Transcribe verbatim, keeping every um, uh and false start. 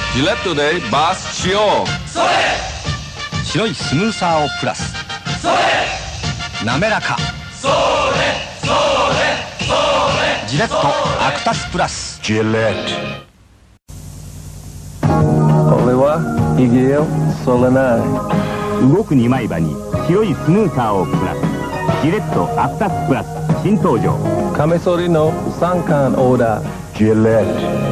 ジレットでバスしよう。 それ。 白いスムーサーをプラス。 それ。 滑らか。 それそれそれ。 ジレットアクタスプラス。 ジレット。俺はヒゲを剃らない。 動く二枚刃に白いスムーサーをプラス。ジレットアクタスプラス新登場。 カミソリの三冠オーダー。ジレット。